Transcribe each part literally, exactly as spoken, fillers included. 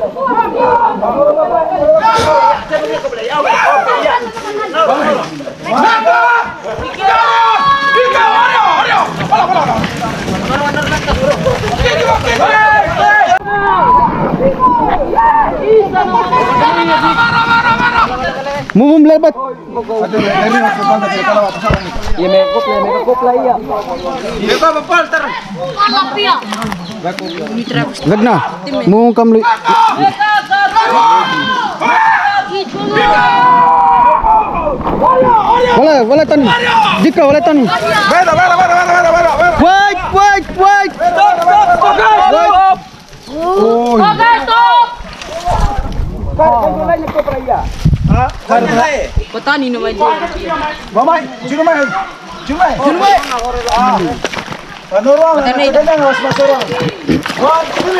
Mumum lebat. Ya mekop lah, mekop lah ya. Mekop apa ter? Lapia. Gagna. Mumum kam li. Wala, wala tani. Dika wala tani. Beda, beda, beda, beda, beda, beda. Wait, wait, wait. Stop, stop, stop. Stop. Oh. Oke, stop. Ah, hari Petani nama dia. Mamai, cuma mai. Cuma. Cuma. Ah. Panorama, kadang harus masuk orang. One, two.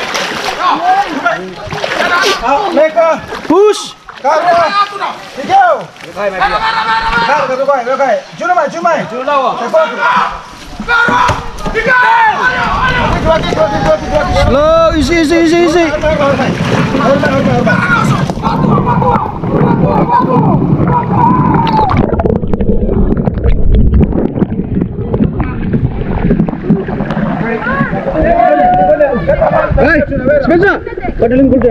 Ah, mereka Push. Karo. Tiga. Kai mai dia. Karo, karo kai, karo kai. Cuma mai, cuma mai. Cuma lawa. Cepat. Karo. Tiga. Dua, dua, dua, dua. Slow, easy, easy, easy, easy. Hey, Spencer, padahal kuda.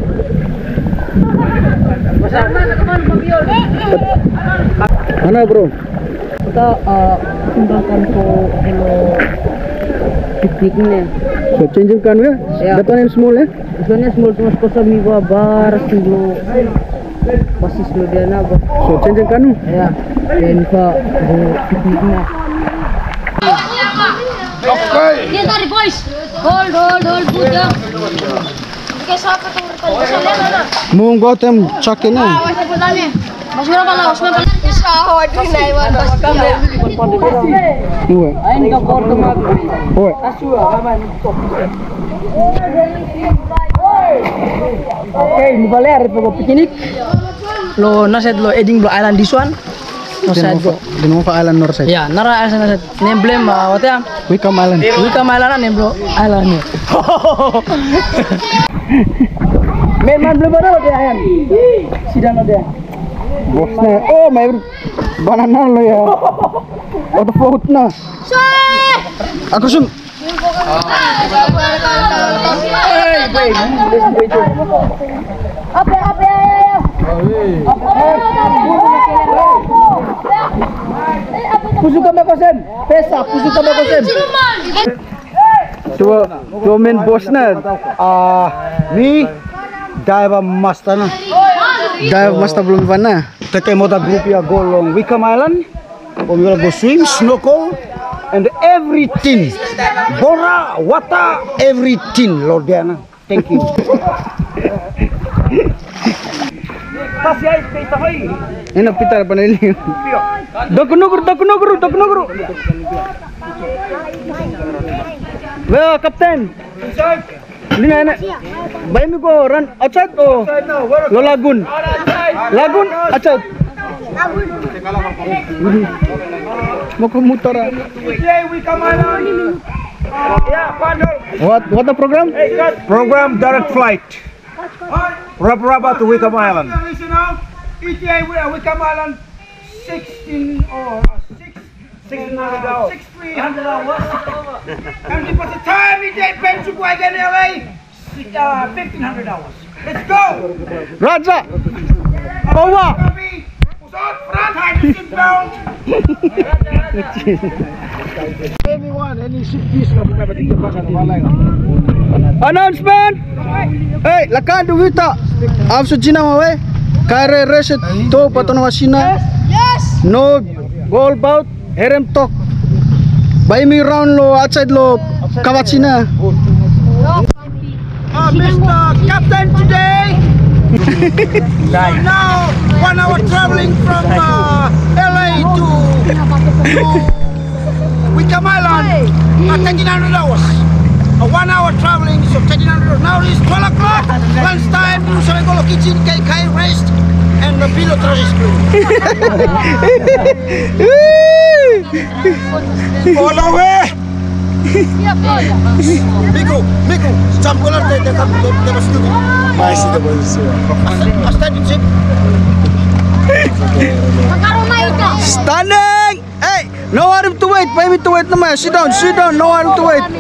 Mana bro? Kita kembangkan ke hello pikniknya. So changing kan ya? Depan yang small ya? Soalnya small cuma kosa mi bar singlo pasti slow dia na ba. So changing kan? Ya, dan pa bu pikniknya. Dia tadi boys. Hold, hold, hold, put ya. Oke, siapa tuh bertanya? Mung go tem chakin na. Ah, wajib bertanya. Masuk berapa lah? Usman berapa? Bisa, waduh naik mana? Uwe. Ain ka porto mag. Uwe. Asua kaman. Oke, ni baler po piknik. Lo naset lo eding lo island this one. No side go. Dino pa island north side. Ya, nara island naset. Emblem what ya? We come island. We come island na bro. Island. Memang belum ada dia ayam. Sidang ada. Bosnya. Oh, may banana lo ya. Auto float na. Aku sum. Apa apa ya ya. Pusuk kami kosen. Pesa, pusuk kami kosen. Tuh, tuh main bosnya. Ah, ni dive master na. Dive master belum mana? Take motor group ya go long Wickham Island. We will go swim, snorkel, and everything. Bora, water, everything. Lord Diana, thank you. Enak pitar panel ini. Dokno guru, dokno guru, dokno guru. Well, Captain. Ini enak. Bayi mi go run outside oh. Lo lagun. Lagun outside. Mau ke motor. What what the program? Program direct flight. Raba-raba to Wickham Island. E T A Wickham Island sixteen or six six hours. Six three hundred hours. And it was the time E T A went to Guagan L A uh, fifteen hundred hours. Let's go. Raja. Bawa. Anyone, any cities kamu dapat dikembangkan online. Announcement. Hey, lakan duwita. Am sujina mawe. Kare reset to patono wasina. Yes. No goal bout herem tok. Buy me round lo outside lo kawachina. Uh, Mister Captain today. So now one hour traveling from uh, L A to, to Wickham Island at thirteen hundred hours. Uh, one hour traveling, so thirteen hundred hours. Now it's twelve o'clock, lunch time. You shall go to kitchen, K K rest, and the pillow trash screen. All the way. Miku, Miku, jam kolar te te kam te mas tu. Masih ada posisi. Asta din sip. Standing! Hey, no one to wait. Pay me to wait naman. Sit down, sit down. No one to wait.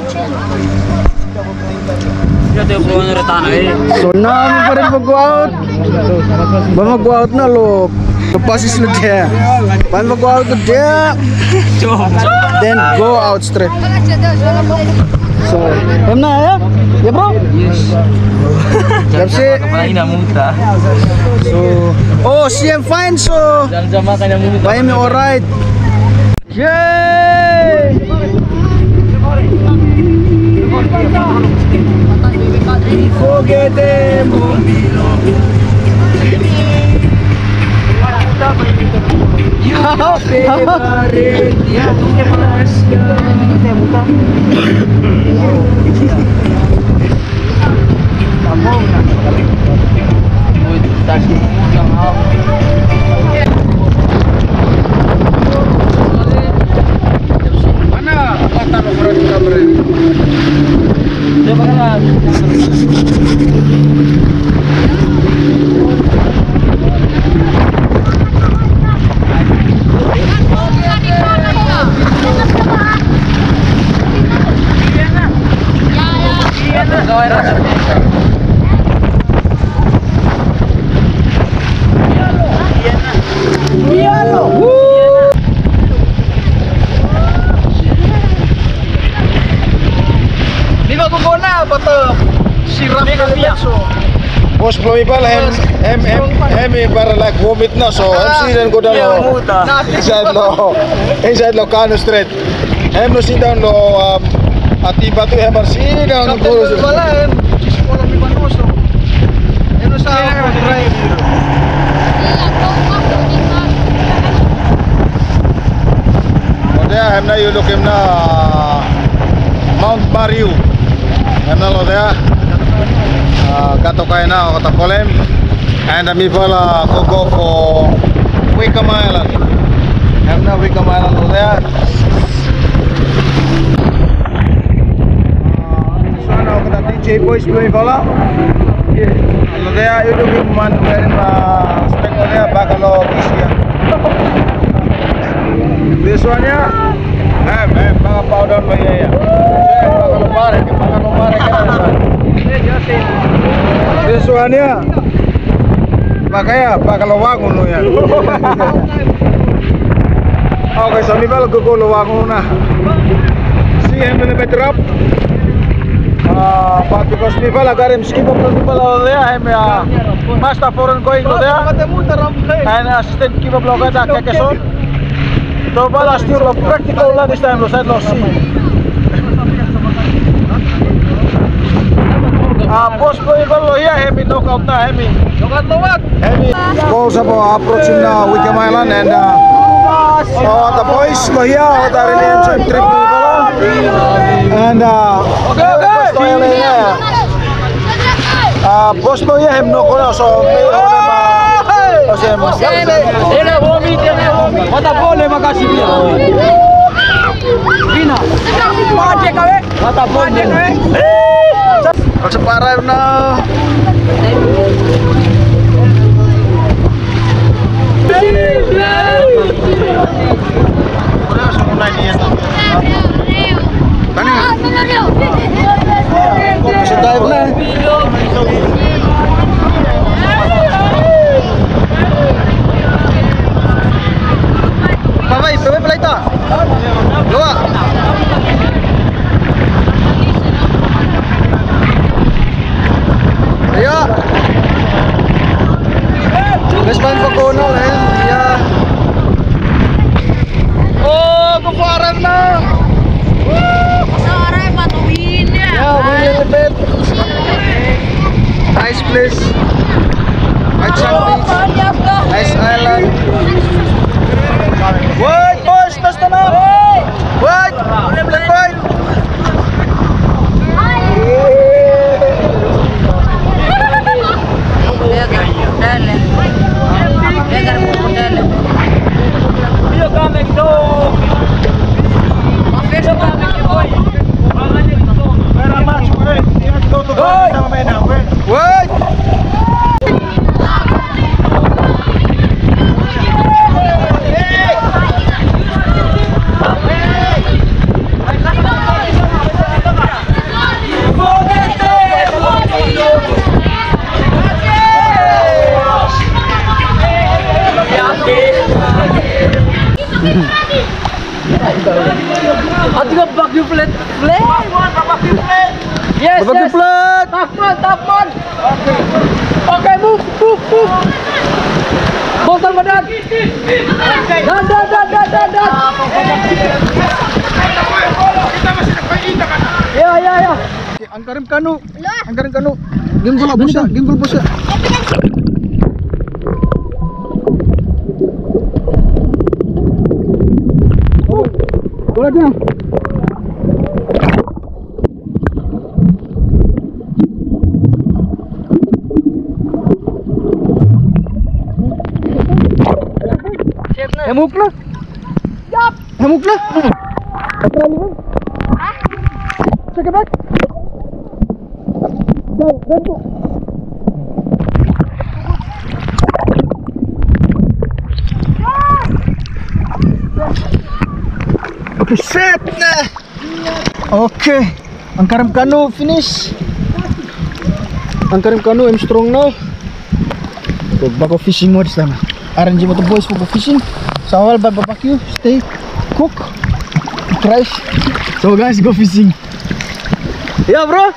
So namin pa rin mag-go out. Ba mag-go out na lo. Pasis lo dia. Ba mag-go out lo dia. Then go out straight. So, paham na ya? Ya bro? Yes. Kasi So, oh, C M fine so. Paham me alright. Yay! Mana kata lo berarti kamera? Coba kan. Bos belum ibal hem hem hem hem ibar like vomit na so hem sidan ko daw lo inside lo inside lo Kano Street hem no sidan lo atiba tu hem sidan ko wala hem wala mi manuso hem no sa drive Oda hem na yulo kem na Mount Bariu hem na lo dia Kato kayo na kata Kolem and the people uh, go go for Wickham Island. Have na Wickham Island over there. So now kata D J boys blowing bola. Over there you do give man wearing uh, spec over there bakalo kisia. This one ya. Eh, eh, baka powder ba ya? Bakalo pare, bakalo pare ka. Sesuanya pakaya pakalawangun lo ya. Okay, so mi balo gugulawangun na. See him in the better up. Uh, but because mi balo garim skip up mi balo there, him uh, master foreign going to there. And assistant keep up loga da kekeson. So balo still lo practical la this time lo said lo see. Ah, bos boy kalau ya heavy knockout na heavy. Knockout lawat. Heavy. Goals about approaching uh, Wickham Island and uh, oh the boys lo ya oh the really enjoy trip kalau. And uh, okay okay. Ah, bos boy ya hem knockout so me ole ma. Ose mas. Ele vomit, ele vomit. Mata boleh makasih dia. Bina. Mate kawe. Mata boleh kawe. Kalau separah na. Sudah na. Pawai, pawai pelai ta. Luar. Ayo. Respan Pocono eh. Ya. Oh, keluaran na. Sore patuin ya. Ya, boleh lebet. Nice place. Nice beach. Nice island. Wait, boys, tas tanah. Wait. Let's wait. Yo coming, no. Office coming, boy. yes, Babaki yes. flat. Takman, takman. Okay, move, move, move. Botol badan. Dan, dan, dan, dan, dan, dan. Kita masih nagpainda ka na. Ya, ya, ya. Angkarin kanu. Angkarin kanu. Gimbal lah bos ya, gimbal bos ya. Boleh dah. Hemuk lah. Yup. Hemuk lah. Apa lagi? Hah? Cek back. Jauh, jauh. Okay, set na. Okay. Ang karam kanu finish. Ang karam kanu I'm strong now. So, bago fishing mode sana. Arrange mo to boys for fishing. Sa awal ba barbecue, stay, cook, try. So guys, go fishing. Yeah, bro.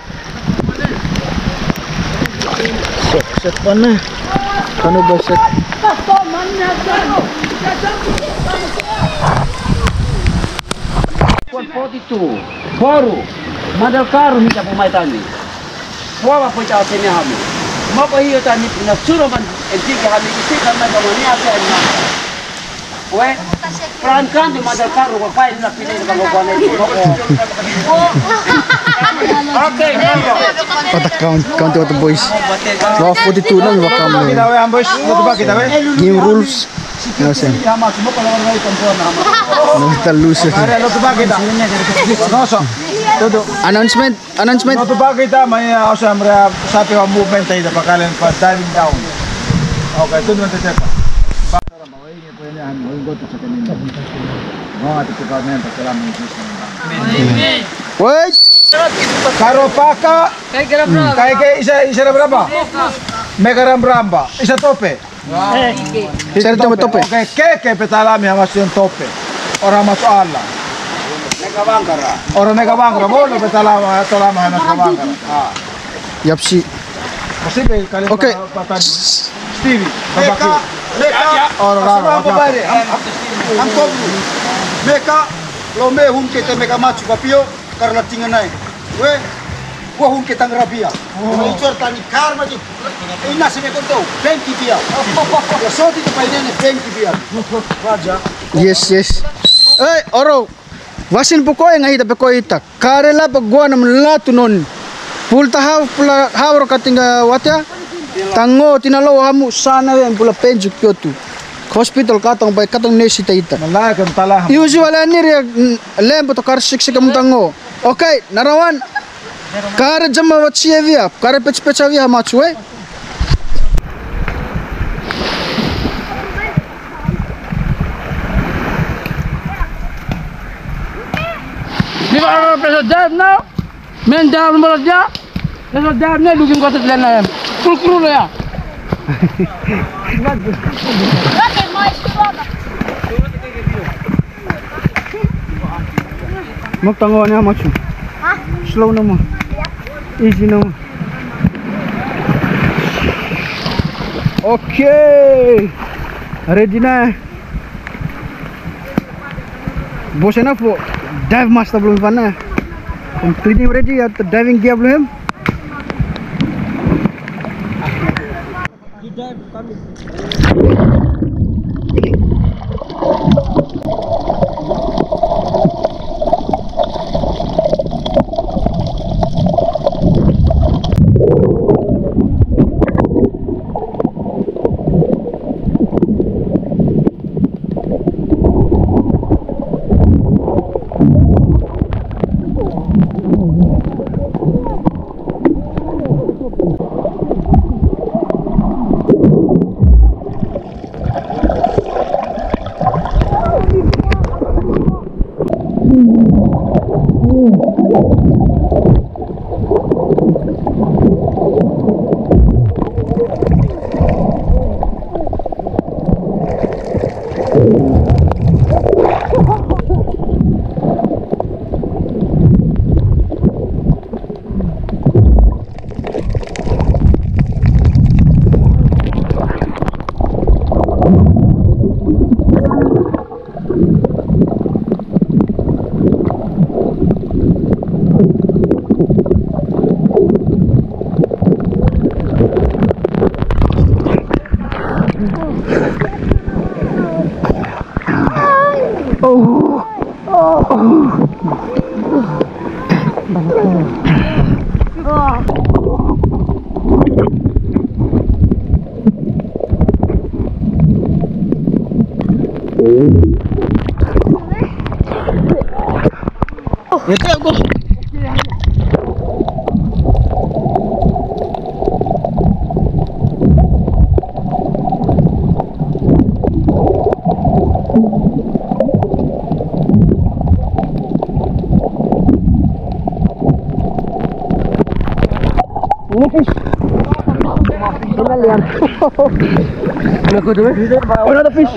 Set, set pa na. Kanu ba set? one forty-two, Boru, Madalkaru hingga pemaitani. Suara pecah sini kami. Mapa hiyo tani na suro man entiki kami isi kami kami apa ina. We, perankan di Madalkaru apa ini nak pilih kalau kau ini. Oke. Pata count, count to the boys. Law forty-two na yung wakam na. Kita we ang boys, mo ba kita we? Game rules. Ano siya? No, kita lose. Are lo ba kita? No so. Todo. Announcement, announcement. No ba kita may asa mra sa ating movement tayo pakalan pa diving down. Okay, todo man tayo pa. Para maway ni po yan, mo go to sa kanina. Mo ato ko na pa salamat ni Jesus. Wait. Karo paka. Kay garam bro. Kay kay isa isa na berapa? Megaram berapa? Isa tope. Sir, ito mo tope. Okay, keke petalami hamas yung tope. Ora mas ala. Megabangkara. Ora megabangkara mo no petalama tolama hamas megabangkara. Ah. Yapsi. Posible kali Okay. patan Stevie. Meka, meka, Ora asma raro. babare, am kobru. Meka, lo me hun kete meka machu papio, karla tinganai. We, gua hun ketang rabia. Lo icor tani karma di. Ina se me contou, twenty bia. Ya soti to painene twenty bia. Raja. Yes, yes. Eh, oro. Wasin po ko nga hita pe ko ita. Karela pag gua nam latunon. Pulta haw pula hawro katinga watya. Tango tinalo hamu sana yan pula penju kyoto. Hospital katong bay katong nesita ita. Malaka tala. Usually ani ria lempo to kar siksik kam tango. Okay, narawan. Kar jama watsi evia, kar pech pechavia machu eh. Di ba press dive now? Men down mo dia. Press dive na lugin ko sa lena yan. Kul kul na ya. Okay, mais suaga. Magtango niya machu. Hah? Slow na mo. Easy na mo. Okay. Ready na. Boss enough po. Dive master belum pana. Completely ready at the diving gear belum. Oh. Oh. Itu aku. Ini fish. Ini lihat. Aku tuh. Oh, ada fish.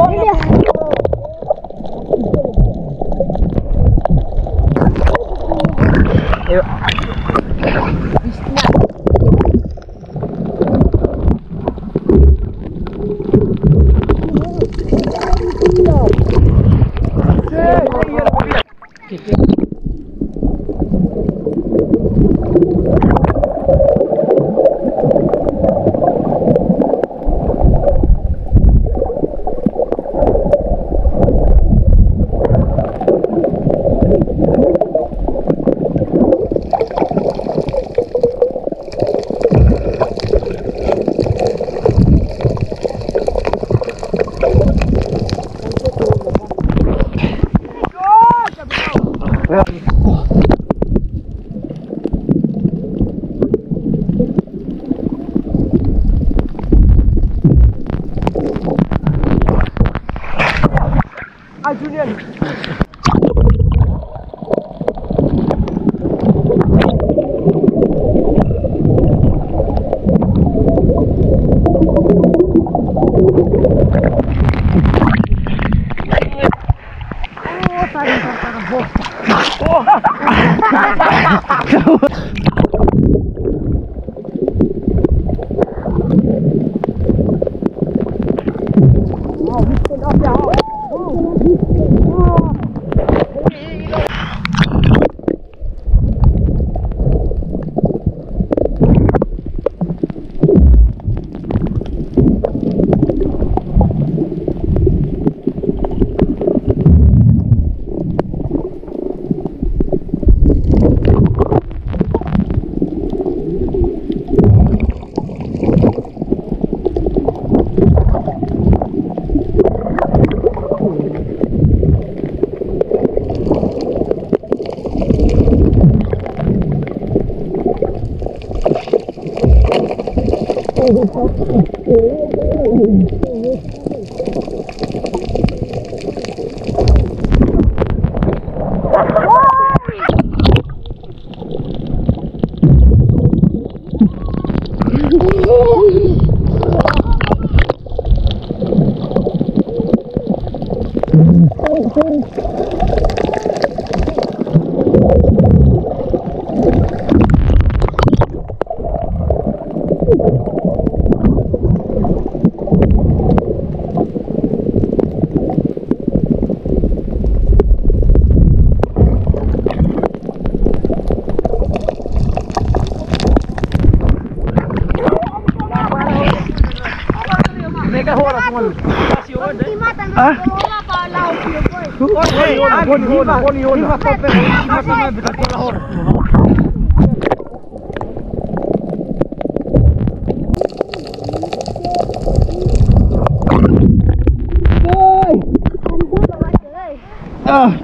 Ah.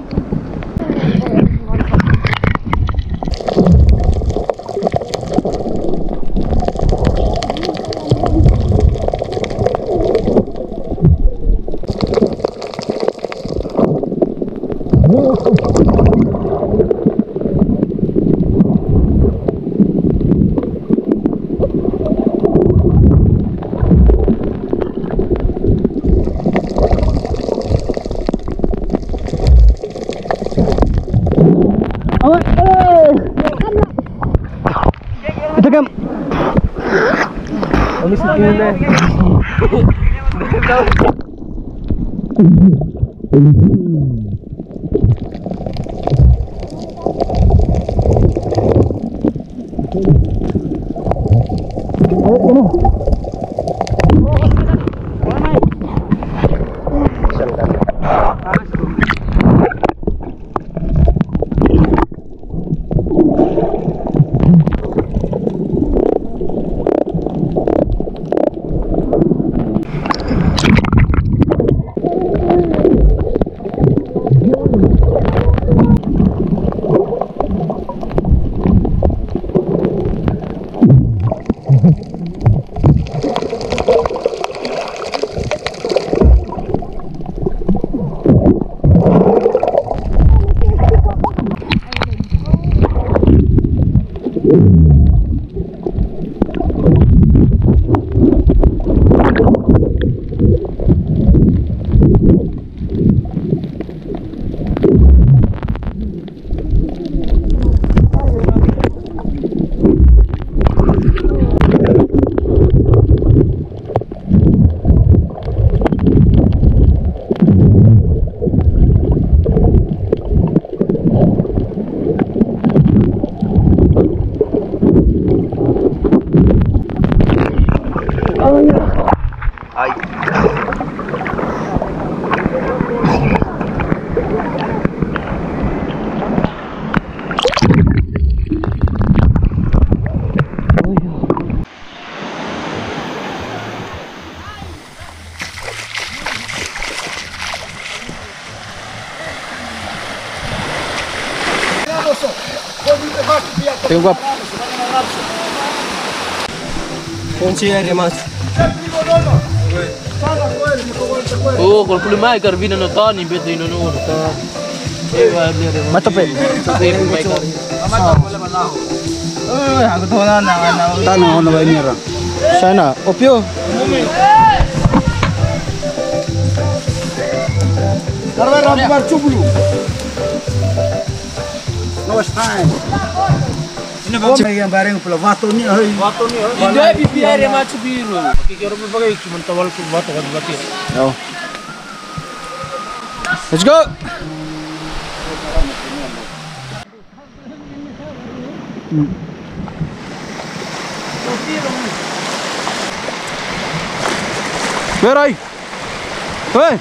Itu kan. Kami sedih. Ay. Tengok. Oh, kalau boleh mai karbina no tani bet no no ta. Eh, va beli ada. Matape. Eh, mai kar. Eh, aku tahu na na na. Tanah ono ba ini ra? Sana, opio. Karena rambar cublu. No time. Ini bang yang bareng pula vato ni hai. Vato ni hai. Ide pipi area machu biru. Kikiro bagai cuma tawal ku bato kan bati. Yo. Let's go. Where are you? Hey.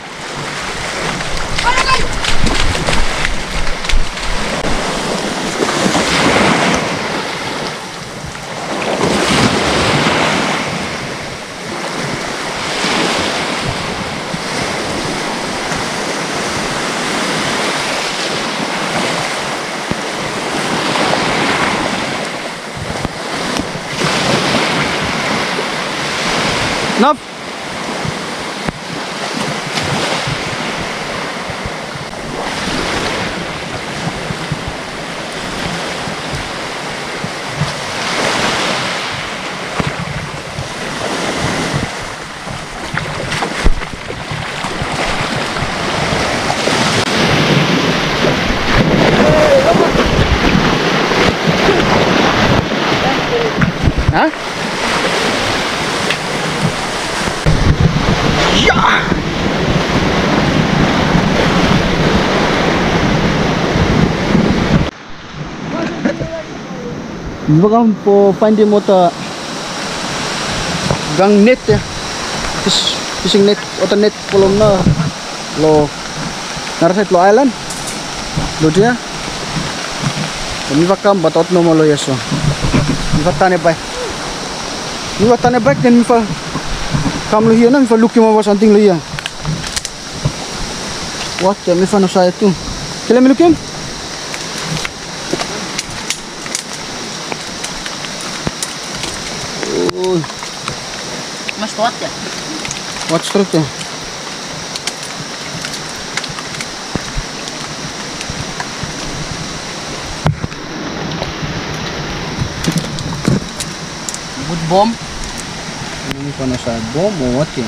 Nap. Hah? Bakang po find motor gang net ya, fish fishing net atau net kolom na lo narasait lo island lo dia mi bakam batot no malo yaso mi fatane bay mi fatane bay dan mi fa kam lo hiya na mi fa luki mo something lo hiya what mi fa no sa itu kila mi lukim. Mas tuat ya? Watch terus ya. Good bomb. Ini kena saya bom mau what ya?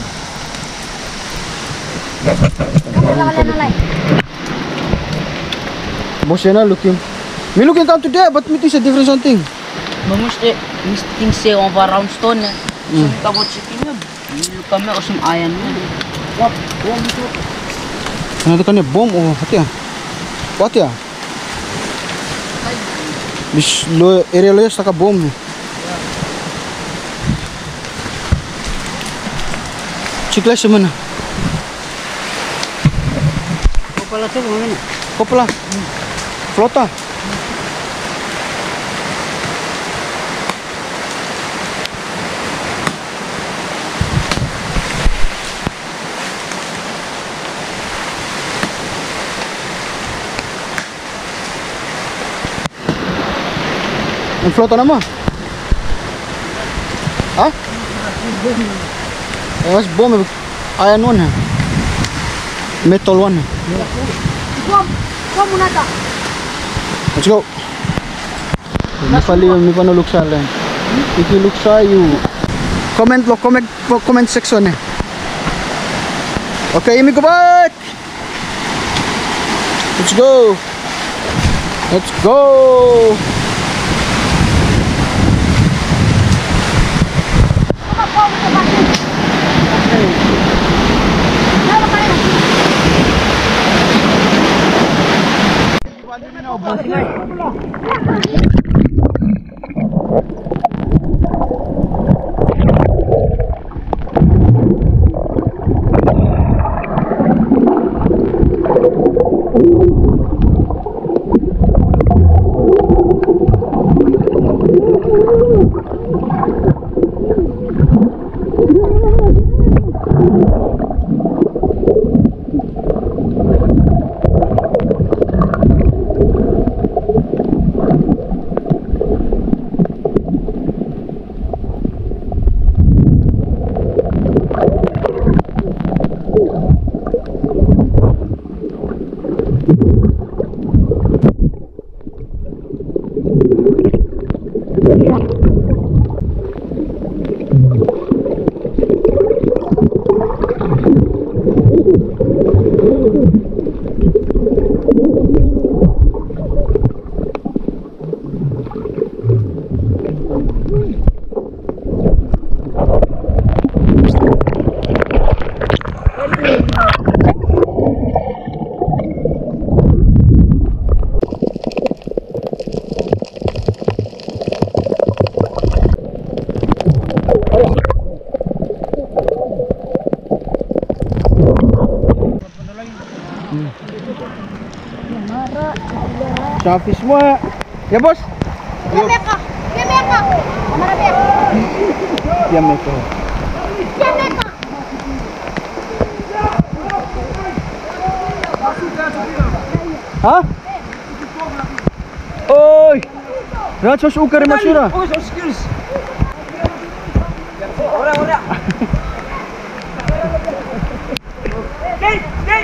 Bos na looking. Me looking come today, but me is a different something. Mamuste, misting se on va round stone. So ka bot chicken yun. Kami usum ayan yun. What? Bomb ito. Ano to kanya bom oh hati ya? What ya? Bis lo area lo ya saka bom. Cikla semana. Kopala sa mga Kopla. Flota. Ang flota na mo? Ha? Eh, mas bom ayan one ha? Metal one ha? Bom, bom nata. Let's go. Mipali mi panulok sa lan. Ikilok sa you. Comment lo, comment comment section eh. Okay, imi go back. Let's go. Let's go. Sapi semua. Ya bos. Ya meka, ya meka. Mana dia? Ya meko. Ya meka. Hah? Oi. Raja sukar masira. Oh, so skills. Ora, ora. Hey, hey.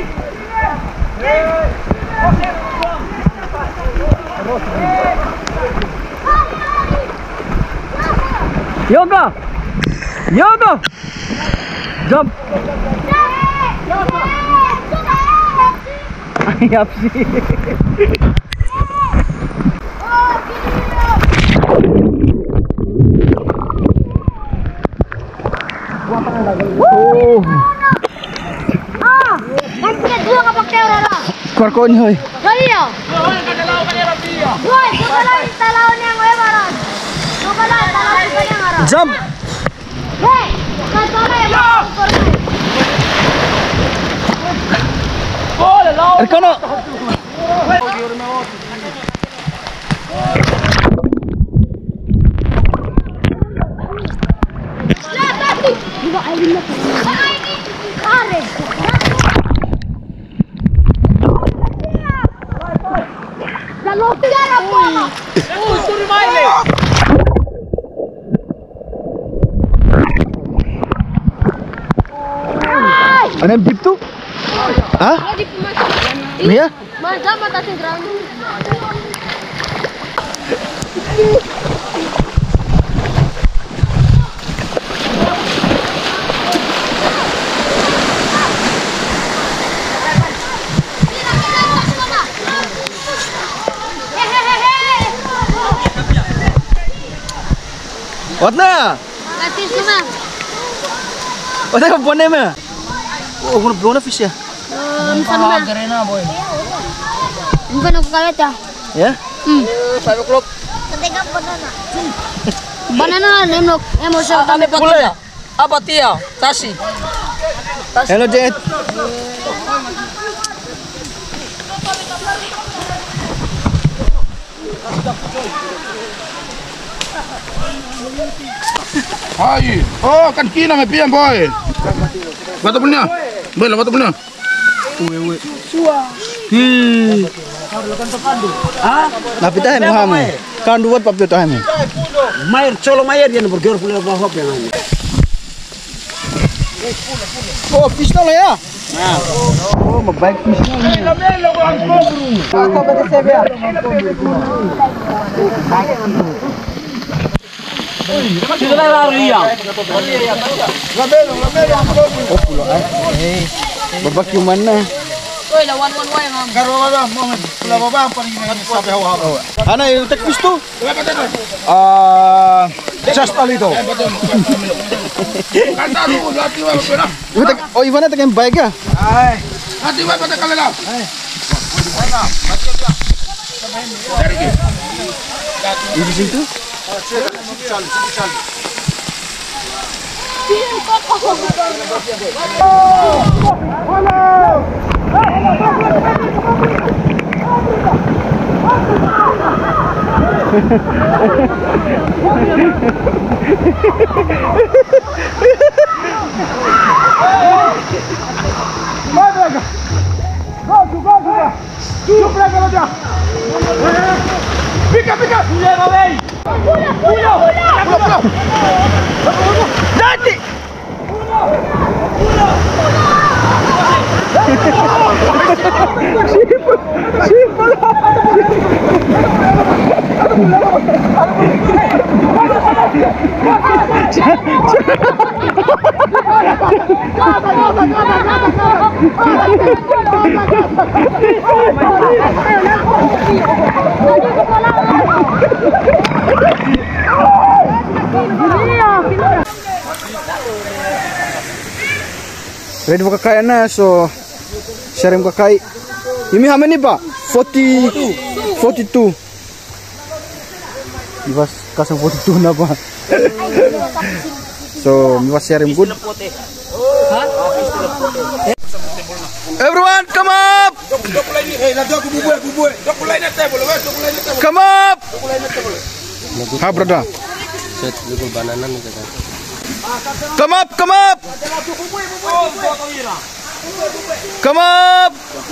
Yoga. Yoga. Jump. Ayap sih. Oh. Ah, kan punya dua kapal orang lah. Kuar ko ni hoy. Kaya. Boy, coba lagi talaon yang lebaran. Coba lagi talaon yang arah. Jump. Hei, kan sana yang mau. Erkano. Juga air nak. Kare. Kalau tiada apa? Oh, suri maile. Ano yung deep to? Ha? Mia? Manja mata sing ground. What na? Kasih semua. What na kapon na ma? Oh, guna guna fish ya. Um, sama. Garena boy. Bukan aku kaget ya. Ya? Hmm. five o'clock. Ketika banana. Banana lemlok emosi kami Boleh. Apa tia? Tasi. Hello Jet. Hai. Oh, kan kina me pian boy. Batu punya. Boy, batu punya. Uwe uwe. Hmm. Tapi tahan mo hamo. Kan duwat papyo tahan mo. Mayer cholo mayer yan burger pula bahop yan. Oh, fish na ya. Oh, mag-bike fish na. Ako ba sa ya? Sino na lariya? Oh, pulo ay. Eh, babakyo man na. Oi, lawan wan wan ngam. Karo wala mo pula baba pa ni sabi hawa. Ano yung tek fish to? Ah, just a little. Kanta lu lati wa pera. Iwan oh, Iwan na tayong bike ah. Ay, Lati wa pata kalala. Ini situ. Ready buka kaya na, so sharing buka kaya. Ini how many pak? forty, forty-two. Miwas kasang forty-two na pa. So miwas sharing good. Everyone, come up! Come up! Ha, brother. Come up, come up! Come up!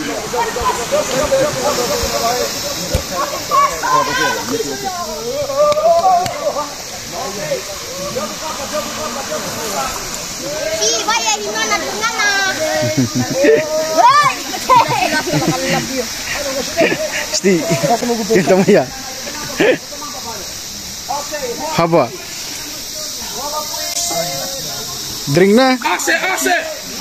Si, vaya, di mana tengah. Sti, kita mau ya. Apa? Drink na. Ase, ase.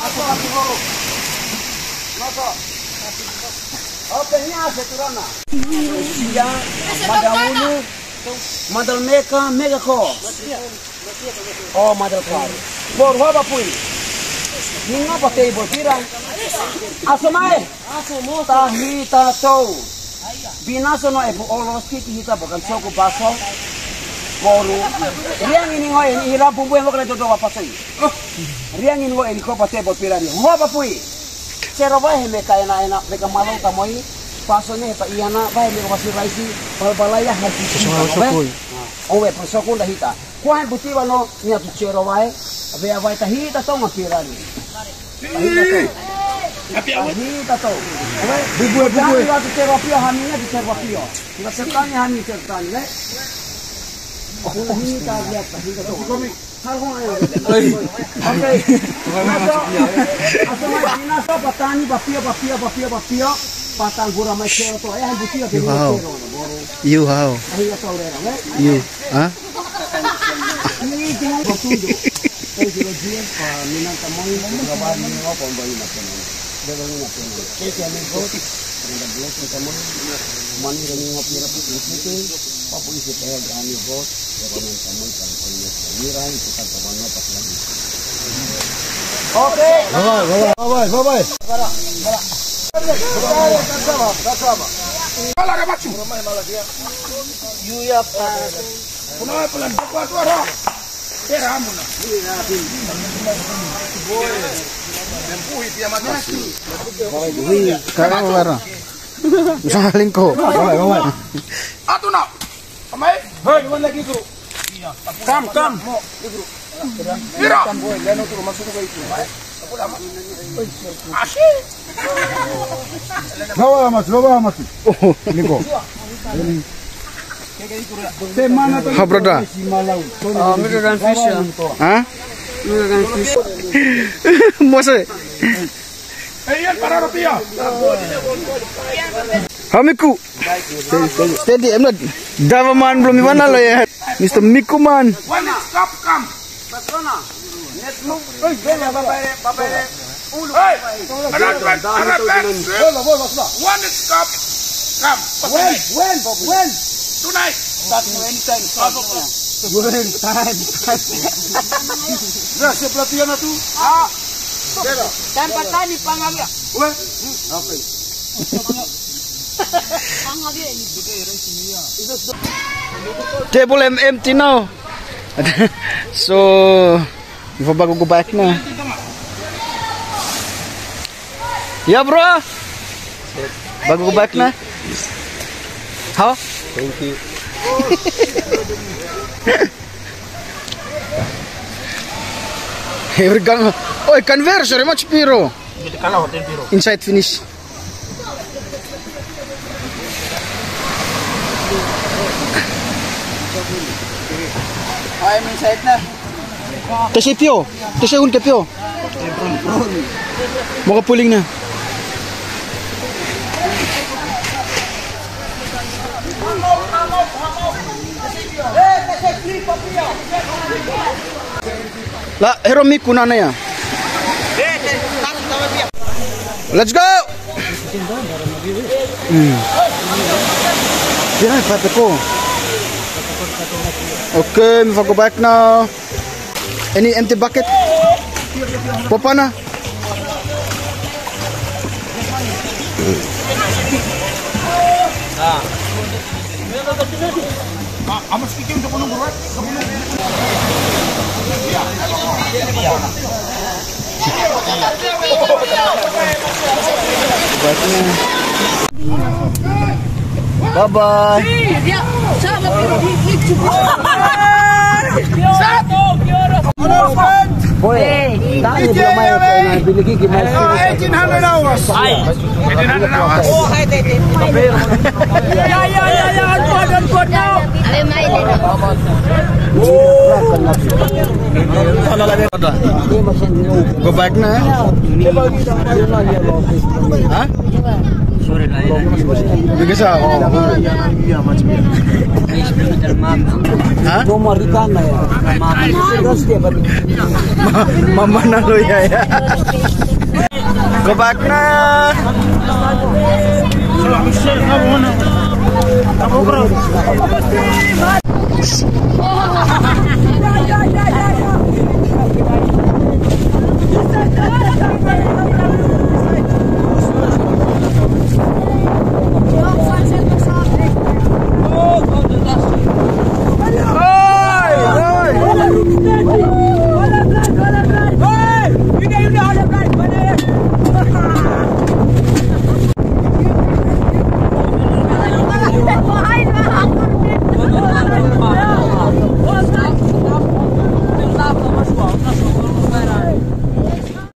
Madawulu, Madal Meka, Mega Ko. Oh, Madal Kar. Por haba pui. Ninga pa table pirang. Asomai. Tahi tato. Binaso no ebu olos kiti hita bukan soko baso. Koru. Riang ini ngoi ini hira pumpu yang lokal itu doa pasai. Riang ini ngoi ini ko pa table pirang. Haba pui. Sero bahe meka ena ena meka malau tamoi. Pasone pa iana bahe meka pasi raisi. Balbalaya hati. Owe persoko dah hita. Kuan butiwa no nya tu sero bahe. Abe awai tahita to ngapirani. Tahita to. Bubu bubu. Kita tu terapia haminya di terapia. Kita sertanya hami sertanya le. Tahita dia tahita to. Harung ayo. Oke. Asal mana so patani bapia bapia bapia bapia patang gura mai sero to. Eh butiwa ke sero. You how? Tahita to le. You, ah? Ini jangan bertunjuk. Kau sudah dia minat tamu gabar ni apa pembeli macam ni. Bagaimana macam ni? Kita ni kau tidak boleh kita mau mani dengan ngopi rapi itu. Apa isi teh berani kau. Bagaimana tamu kalau punya mirai kita tahu pas lagi. Oke. Bye bye, bye bye. Bara, bara. Sama, sama. Malah ke macu. You ya. Punya pelan buat suara. Era amuna. Sekarang lara. Usaha lingko. Bye bye. Atu nak. Amai. Hei, mana lagi guru? Kam, kam. Ira. Asyik. Bawa mas, bawa mas. Oh, lingko. Ha, brother. Oh, meat and fish. Ah? Meat and fish. Mose. Eh, para rupiah. Hamiku. Steady, steady. I'm not. Davaman belum mana lo ya. Mister Miku man. One is cup, come. Persona. Net lu. Oi, bela bapak bapak. Ulu. Hey, anak ben, anak ben. One is cup, come. When, when, when. Tonight. Start anytime. When time. Nah, sebelah tiga na tu. Ah. Tempat tani pangalia. Weh. Okay. Table em empty now. So, before bago go back na. Ya bro. Bago go back na. How? Thank you. Every gang. Oh, converse very much piro. Inside finish. I'm inside na. Tesi pio. Tesi hun ke pio. Mau puling na. La, hero mi kuna na ya. Let's go. Hmm. Yeah, pate ko. Okay, we will go back now. Any empty bucket? Papa na. Bye bye. Boy, tanya dia main kena beli gigi main. eighteen hundred hours. eighteen hundred hours. Ya ya ya ya, kuat dan kuat now. Go back na. Hah? Sorry lah. Bikin sa. Hah? Nomor ikan lah ya. Terus dia baru. Mama na lo ya ya. Go back na. Kamu